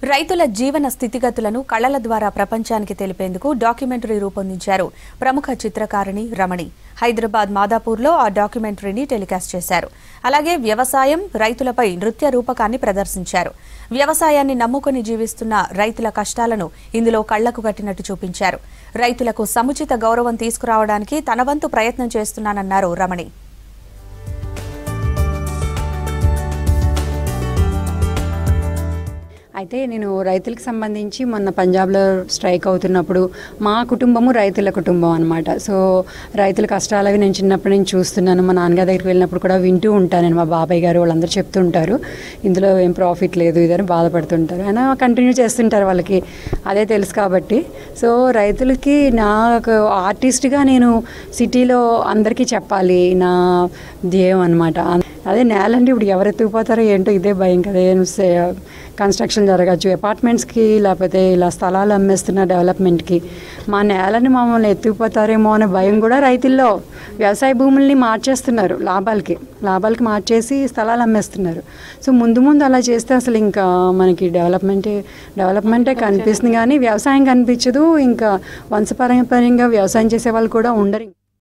రైతుల జీవన స్థితిగతులను కళల ద్వారా ప్రపంచానికి తెలిపేందుకు డాక్యుమెంటరీ రూపొందించారు ప్రముఖ చిత్రకారిణి రమణి. హైదరాబాద్ మాదాపూర్లో ఆ డాక్యుమెంటరీని టెలికాస్ట్ చేశారు. అలాగే వ్యవసాయం, రైతులపై నృత్య రూపకాన్ని ప్రదర్శించారు. వ్యవసాయాన్ని నమ్ముకొని జీవిస్తున్న రైతుల కష్టాలను ఇందులో కళ్లకు కట్టినట్టు చూపించారు. రైతులకు సముచిత గౌరవం తీసుకురావడానికి తన వంతు ప్రయత్నం చేస్తున్నానన్నారు రమణి. అయితే నేను రైతులకు సంబంధించి మొన్న పంజాబ్లో స్ట్రైక్ అవుతున్నప్పుడు మా కుటుంబము రైతుల కుటుంబం అనమాట. సో రైతుల కష్టాలు అవి నేను చిన్నప్పటి నుంచి చూస్తున్నాను. మా నాన్నగారి దగ్గరికి వెళ్ళినప్పుడు కూడా వింటూ ఉంటాను. నేను మా బాబాయ్ గారు వాళ్ళందరూ చెప్తుంటారు ఇందులో ఏం ప్రాఫిట్ లేదు ఇదని బాధపడుతుంటారు. అయినా కంటిన్యూ చేస్తుంటారు, వాళ్ళకి అదే తెలుసు కాబట్టి. సో రైతులకి నాకు ఆర్టిస్ట్గా నేను సిటీలో అందరికీ చెప్పాలి నా ధ్యేయం అనమాట. అదే నేలంటే ఇప్పుడు ఎవరు ఎత్తుకుపోతారో ఏంటో ఇదే భయం కదా. కన్స్ట్రక్షన్ జరగచ్చు, అపార్ట్మెంట్స్కి లేకపోతే ఇలా స్థలాలు అమ్మేస్తున్న డెవలప్మెంట్కి మా నేలని మమ్మల్ని ఎత్తుకుపోతారేమో అనే భయం కూడా రైతుల్లో. వ్యవసాయ భూముల్ని మార్చేస్తున్నారు, లాభాలకి మార్చేసి స్థలాలు అమ్మేస్తున్నారు. సో ముందు అలా చేస్తే అసలు ఇంకా మనకి డెవలప్మెంటే కనిపిస్తుంది కానీ వ్యవసాయం కనిపించదు. ఇంకా వంశపారంపర్యంగా వ్యవసాయం చేసే వాళ్ళు కూడా ఉండరు.